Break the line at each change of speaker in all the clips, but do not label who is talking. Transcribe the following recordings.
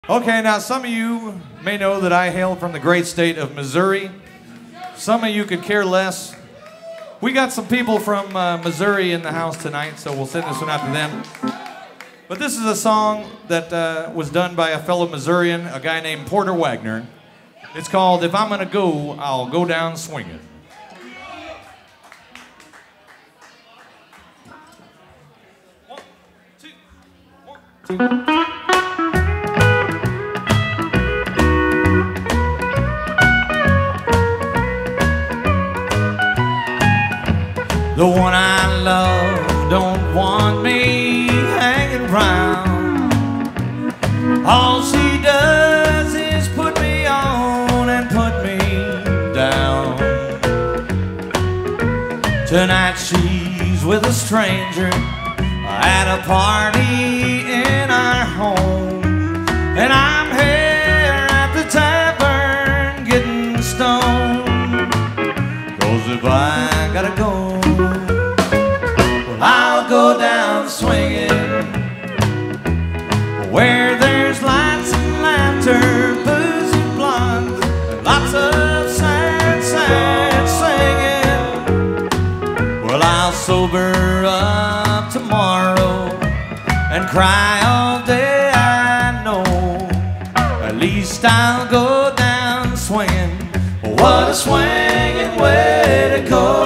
Okay, now some of you may know that I hail from the great state of Missouri. Some of you could care less. We got some people from Missouri in the house tonight, so we'll send this one out to them. But this is a song that was done by a fellow Missourian, a guy named Porter Wagner. It's called If I'm Gonna Go, I'll Go Down Swingin'. One, two. The one I love don't want me hanging around. All she does is put me on and put me down. Tonight she's with a stranger at a party in our home, and I'm here at the tavern getting stoned. 'Cause if I gotta go, I'll go down swinging, where there's lights and laughter, booze and blondes, and lots of sad, sad singing. Well, I'll sober up tomorrow and cry all day, I know. At least I'll go down swinging. What a swinging way to go.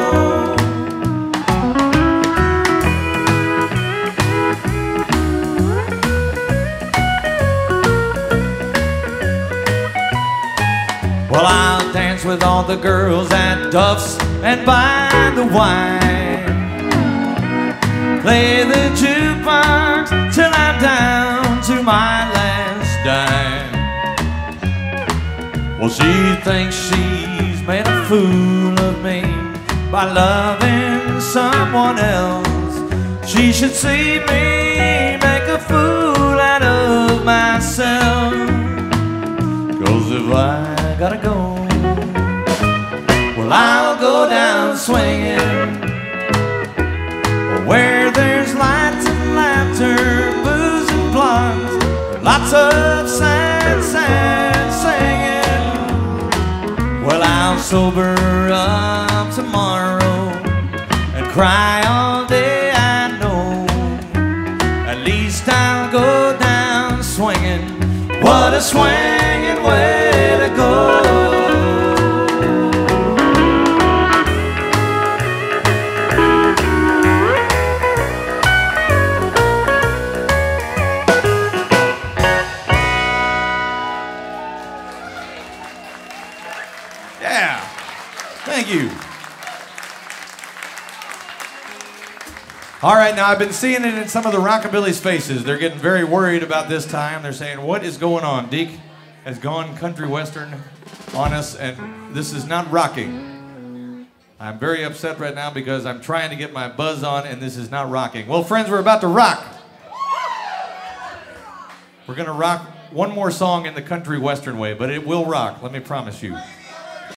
Well, I'll dance with all the girls at Duff's and buy the wine. Play the jukebox till I'm down to my last dime. Well, she thinks she's made a fool of me by loving someone else. She should see me make a fool out of myself. 'Cause if I gotta go, well, I'll go down swinging, where there's lights and laughter, booze and blondes, lots of sad, sad singing. Well, I'll sober up tomorrow and cry all day, I know. At least I'll go down swinging. What a swinging way to go. Yeah, thank you. All right, now I've been seeing it in some of the rockabilly's faces. They're getting very worried about this time. They're saying, what is going on? Deke has gone country western on us, and this is not rocking. I'm very upset right now because I'm trying to get my buzz on, and this is not rocking. Well, friends, we're about to rock. We're gonna rock one more song in the country western way, but it will rock, let me promise you.